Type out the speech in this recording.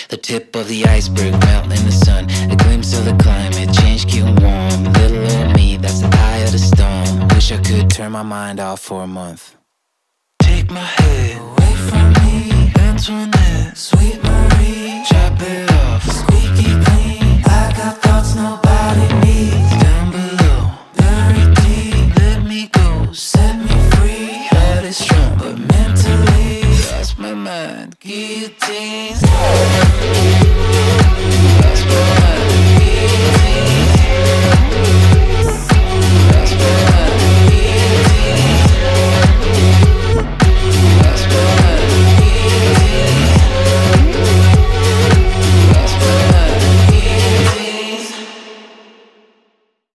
The tip of the iceberg melting in the sun. A glimpse of the climate change getting warm. Little old me, that's the eye of the storm. Wish I could turn my mind off for a month. Take my head away from me. Antoinette, sweet Marie. Chop it off, squeaky clean. I got thoughts nobody needs. Down below, buried deep. Let me go, set me free. Head is strong, but mentally lost my mind. Guillotines.